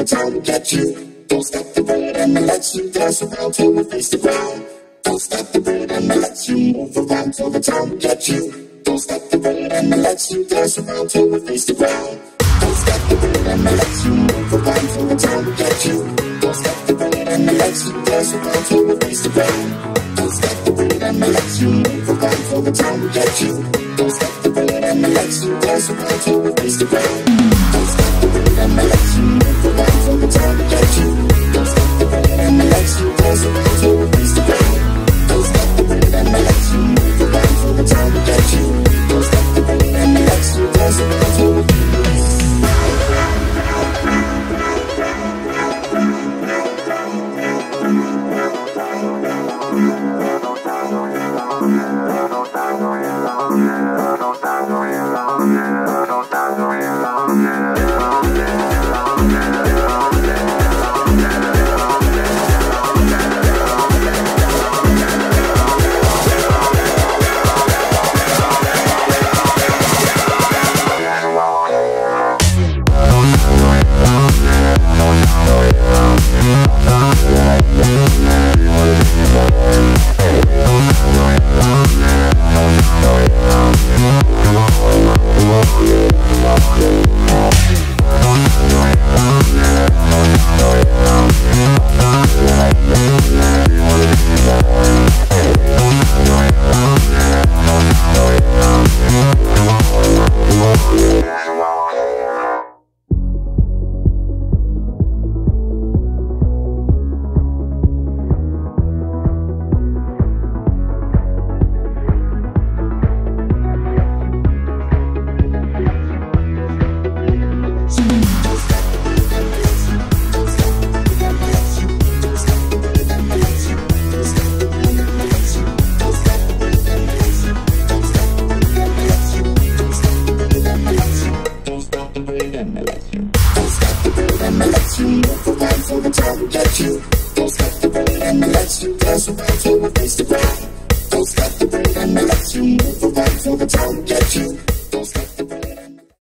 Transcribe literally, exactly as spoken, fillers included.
time to get you. Don't stop the rhythm and let you dance around till we face the ground. Don't stop the rhythm and let you move around till the time to get you. Don't stop the rhythm and let you dance around till we face the ground. Don't stop the rhythm and let you move around till the time to get you. Don't stop the rhythm and let you dance around till we face the ground. Don't stop the rhythm and let you move around till the time to get you. Don't stop the rhythm and let you dance around till we face the ground. Don't stop the rhythm and let you move around till the time to get you. Don't stop the rhythm and let you dance around till we face the ground. Don't stop the rhythm and let you move around till the time to get you. Don't stop the rhythm and let you dance around till we face the ground. Don't stop the rhythm and let you dance around till we face the ground.